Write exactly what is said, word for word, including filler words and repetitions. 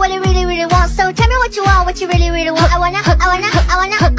what you really, really want. So tell me what you want, what you really, really want. I wanna, I wanna, I wanna